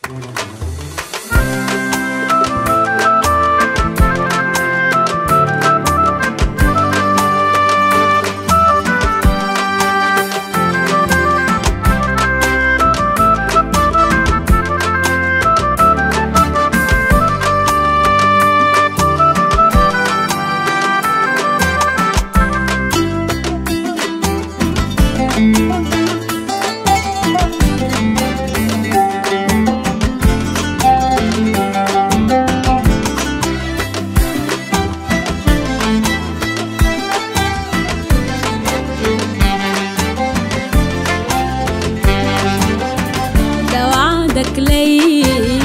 وعدك لي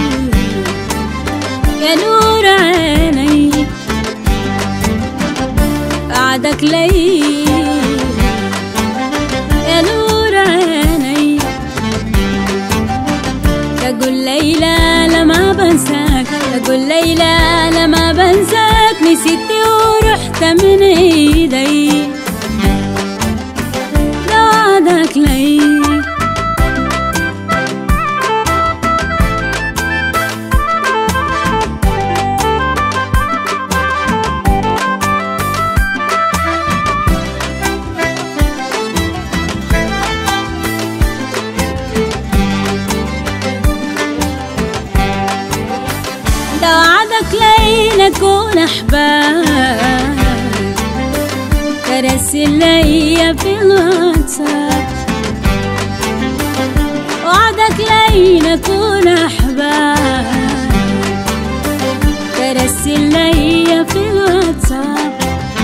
يا نور عيني، وعدك لي يا نور عيني، تقول لي لا لا ما بنساك، تقول لي لا لا ما بنساك، نسيتي ورحت من ايدي، ده وعدك لي ده وعدك لي نكون أحباب، ترسل لي في الواتساب، وعدك لي نكون أحباب، ترسل لي في الواتساب،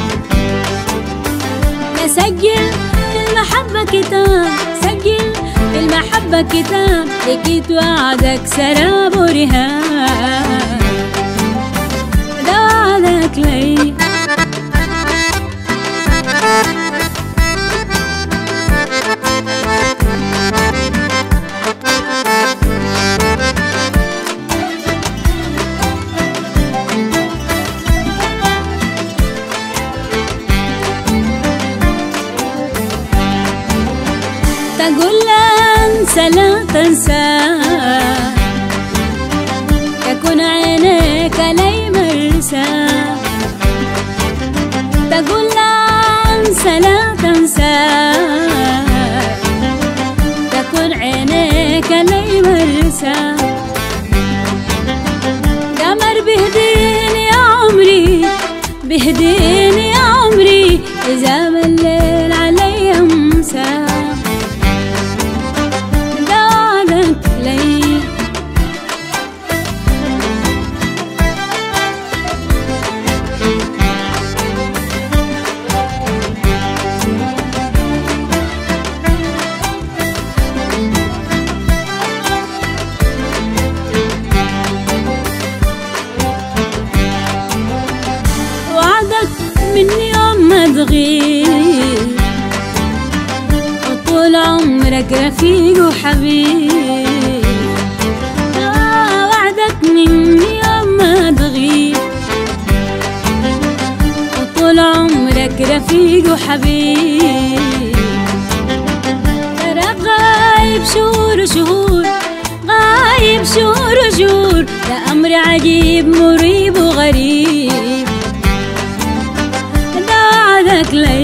سجل في المحبة كتاب، سجل في المحبة كتاب، لقيت وعدك سراب ورهاب، ده وعدك لي تقول لا انسى لا تنسى، تكون عينيك لي مرسى، تقول لا انسى لا تنسى، تكون عينيك لي مرسى، قمر بهديني يا عمري، بهديني يا عمري، إذا ما الليل علي أمسى، من يوم ما تغيب، وطول عمرك رفيق وحبيب، وعدك من يوم ما تغيب، وطول عمرك رفيق وحبيب، ترى غايب شهور وشهور، غايب شهور وشهور، ده أمر عجيب مريب وغريب، وعدك لي